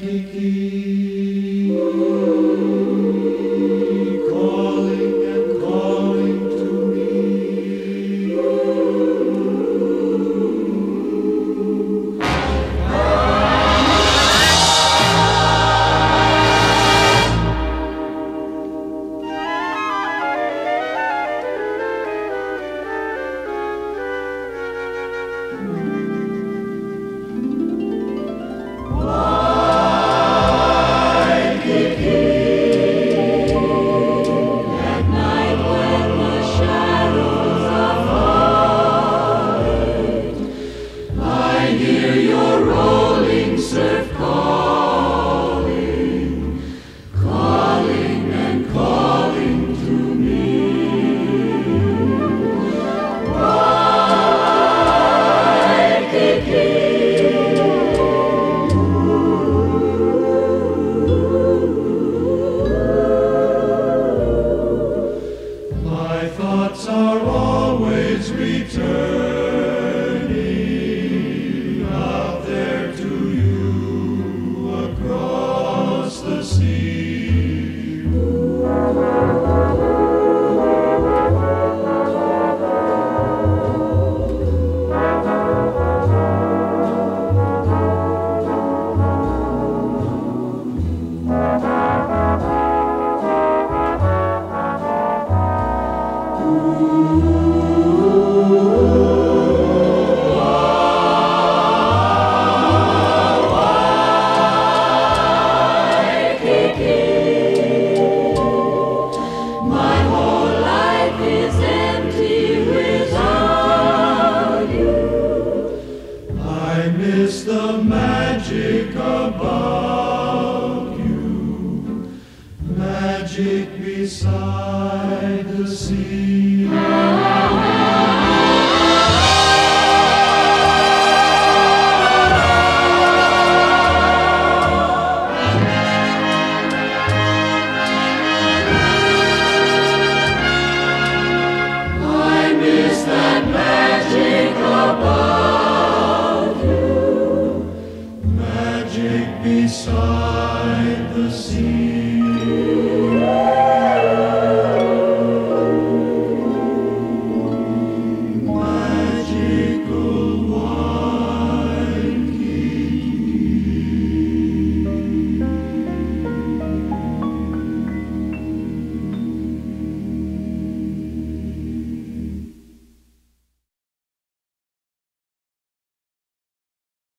Waikiki, calling and calling to me. My thoughts are always returning out there to you across the sea. My whole life is empty without you. I miss the magic about you, magic beside the sea. Beside the sea.